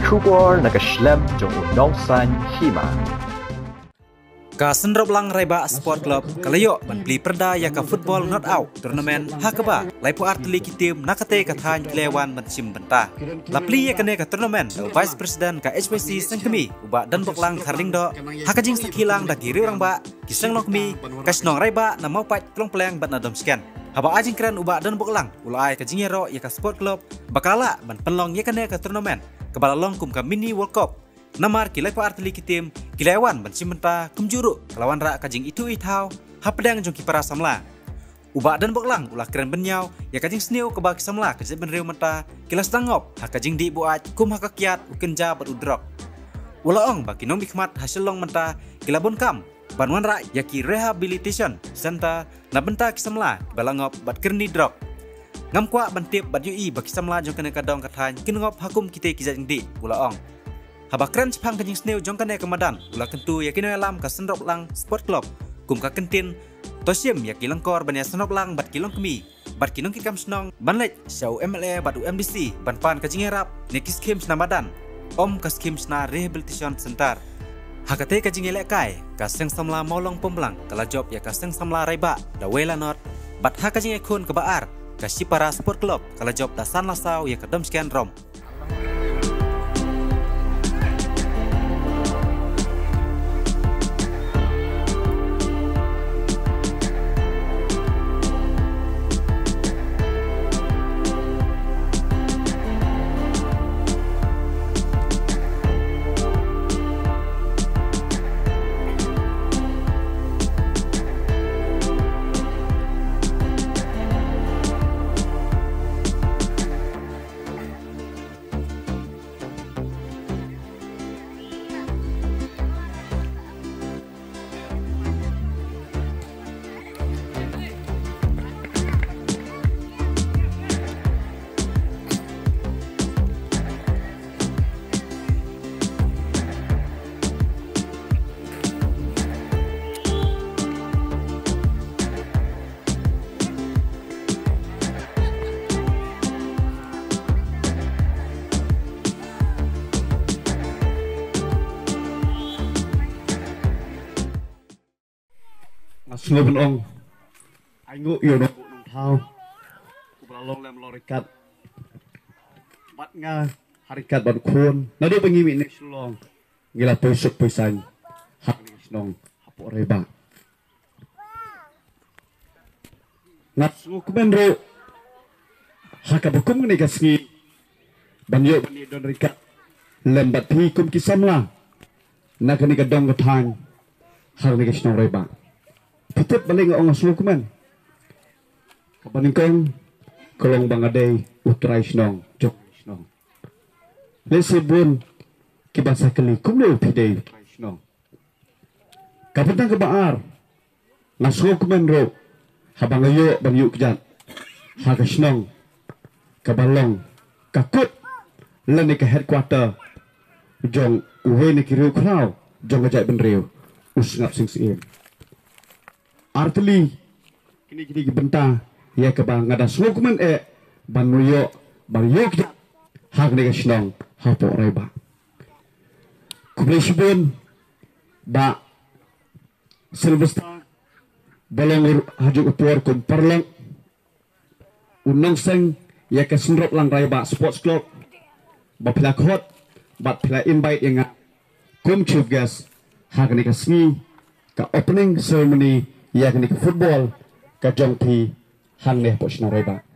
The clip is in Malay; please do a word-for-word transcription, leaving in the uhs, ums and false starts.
Kubor nag-slam jong unongsan Hima. Ka senrop lang raiba sport club kalayo ban Plie perda ya ka football not out turnamen hakaba laipo artili kitim nakate kathan klewan mansim benta la Plie ya kane ka turnamen vice president ka H P C sengkemi uba Donboklang Kharlyngdoh hakajing sakilang da kiri orang ba kisang lokmi kasnong raiba na mau pat klong pleng bat na dom scan haba ajing kran uba Donboklang ulai ka jingero ya ka sport club bakala ban penlong ya kane ka turnamen kebalalong kum ka mini world cup namar kilai ko artili kitim kilaiwan ban simenta kumjuru kelawan ra kajing itu itau hapedang jong kipara samla uba Donboklang ulah keren benyau ya kajing sniu ke bagi samla kejep benriu menta kilas tangop ha kajing di buat kum hakakiat ukenja berudrok ulaong bagi nom hikmat hasil long menta kilabon kam banwan ra yaki rehabilitation center na benta kisamla balangop bat kerni drok ngam kwa bantip bat yui bagi samla jong kene kadong kathan kinngop hakum kite kijang di ulaong haba keren sepang kajing sneu jong kane kemadan ulah kentu yakino alam ka senrop lang sport club kum ka kentin tosim yak kilangkor ban ya senrop lang bat kilong kemi bat kinong kikam snong banlek sau M L A bat U M D C ban pan kajing erap nekis skim snamadan om ka skim sna rehabilitation center hakate kajing elek kai ka seng samla molong pomblang kala job ya ka seng samla raiba da wela not bat ha kajing ekun ka baar ka sipara sport club kala job da san lasau ya ka dom scan rom Semua penong, ayo yo nong nong thau, kubalalong lem lorikat, bat nga harikat bat kun, nado pengimi next long, gila pesuk pesan, hak next nong hapo reba. Ngat semua kubenro, hak abukum ni kasni, banyo bani don rikat, lem bat hi kum kisamla, nak ni kadong katang, hak next nong reba. Pitip balik orang semua kuman. Kapaningkong kolong bangadai utrai snong jok snong. Lesibun kibasa kali kumle upidai utrai snong. Kapitang kebaar nasuh kuman ro habang ayo bang yuk jat haga snong kabalong kakut lani ke headquarter jong uwe ni kiriu krau jong ajak benriu usngap sing sing artili kini kini benta ya ke bang ada slokumen e bang nuyo bang yok hak ne gasnong hapo reba kubresibun ba silvesta bolong hajuk upor kum parlang unong seng ya ke senrop lang reba sports club ba pila khot ba pila invite yang kum chief guest hak ne gasni ka opening ceremony yakni football ka jong pi hang ne po sna reba